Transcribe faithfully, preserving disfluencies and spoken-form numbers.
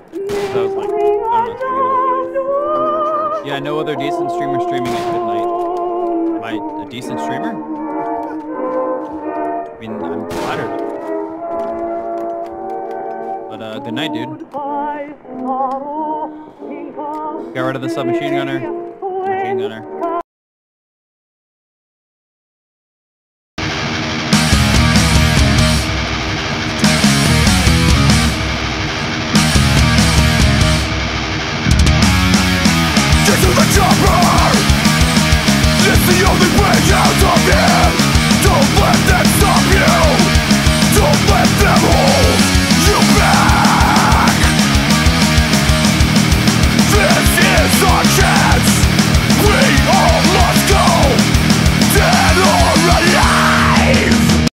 So I was like, I don't know, it's weird. I'm in the trench. Yeah, no other decent streamer streaming at midnight. Am I a decent streamer? I mean, I'm flattered. But uh, good night, dude. Get rid of the submachine gunner. Machine gunner.